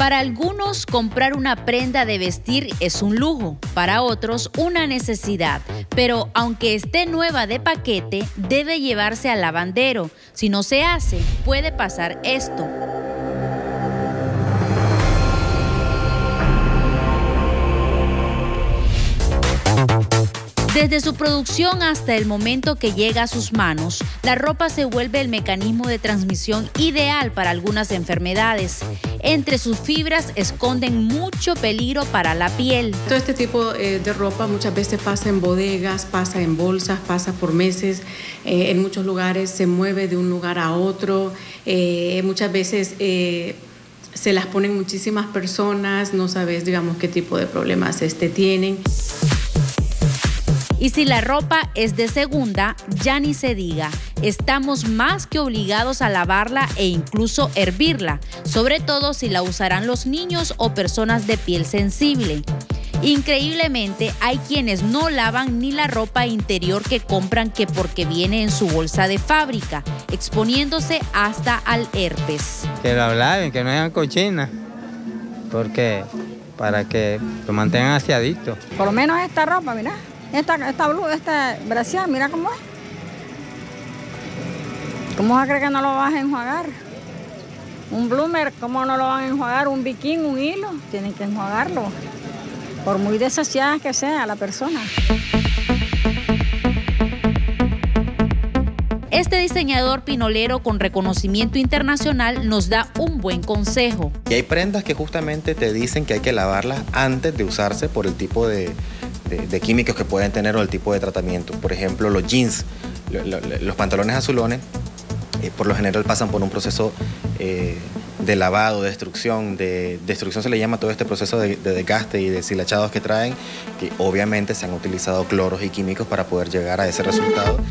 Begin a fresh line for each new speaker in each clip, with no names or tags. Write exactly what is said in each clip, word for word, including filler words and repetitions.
Para algunos, comprar una prenda de vestir es un lujo, para otros, una necesidad. Pero aunque esté nueva de paquete, debe llevarse al lavandero. Si no se hace, puede pasar esto. Desde su producción hasta el momento que llega a sus manos, la ropa se vuelve el mecanismo de transmisión ideal para algunas enfermedades. Entre sus fibras esconden mucho peligro para la piel.
Todo este tipo eh, de ropa muchas veces pasa en bodegas, pasa en bolsas, pasa por meses. Eh, en muchos lugares se mueve de un lugar a otro. Eh, muchas veces eh, se las ponen muchísimas personas, no sabes, digamos, qué tipo de problemas este, tienen.
Y si la ropa es de segunda, ya ni se diga. Estamos más que obligados a lavarla e incluso hervirla, sobre todo si la usarán los niños o personas de piel sensible. Increíblemente, hay quienes no lavan ni la ropa interior que compran que porque viene en su bolsa de fábrica, exponiéndose hasta al herpes.
Que lo laven, que no sean cochinas, porque para que lo mantengan aseadito.
Por lo menos esta ropa, mira. Esta, esta blusa, esta brasier, mira cómo es. ¿Cómo vas a creer que no lo vas a enjuagar? Un bloomer, ¿cómo no lo van a enjuagar? Un bikini, un hilo, tienen que enjuagarlo. Por muy desaseada que sea la persona.
Este diseñador pinolero con reconocimiento internacional nos da un buen consejo.
Y hay prendas que justamente te dicen que hay que lavarlas antes de usarse por el tipo de, de, de químicos que pueden tener o el tipo de tratamiento. Por ejemplo, los jeans, lo, lo, los pantalones azulones, eh, por lo general pasan por un proceso eh, de lavado, de destrucción. De destrucción se le llama todo este proceso de, de desgaste y deshilachados que traen, que obviamente se han utilizado cloros y químicos para poder llegar a ese resultado.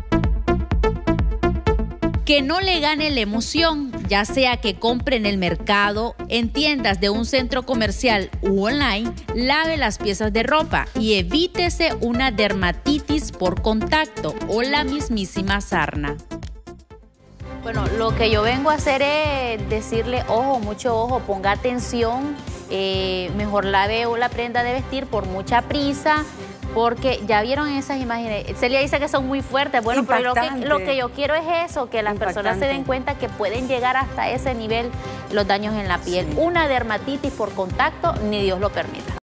Que no le gane la emoción, ya sea que compre en el mercado, en tiendas de un centro comercial u online, lave las piezas de ropa y evítese una dermatitis por contacto o la mismísima sarna.
Bueno, lo que yo vengo a hacer es decirle, ojo, mucho ojo, ponga atención, eh, mejor lave la prenda de vestir por mucha prisa, porque ya vieron esas imágenes. Celia dice que son muy fuertes. Bueno, pero lo que, lo que yo quiero es eso, que las Impactante. personas se den cuenta que pueden llegar hasta ese nivel los daños en la piel. Sí. Una dermatitis por contacto, ni Dios lo permita.